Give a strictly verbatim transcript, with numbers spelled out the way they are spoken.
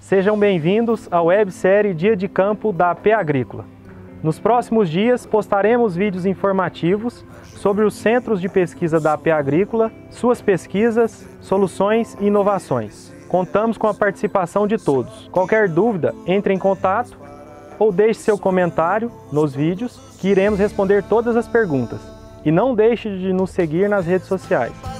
Sejam bem-vindos à websérie Dia de Campo da A P Agrícola. Nos próximos dias postaremos vídeos informativos sobre os centros de pesquisa da A P Agrícola, suas pesquisas, soluções e inovações. Contamos com a participação de todos. Qualquer dúvida, entre em contato ou deixe seu comentário nos vídeos que iremos responder todas as perguntas. E não deixe de nos seguir nas redes sociais.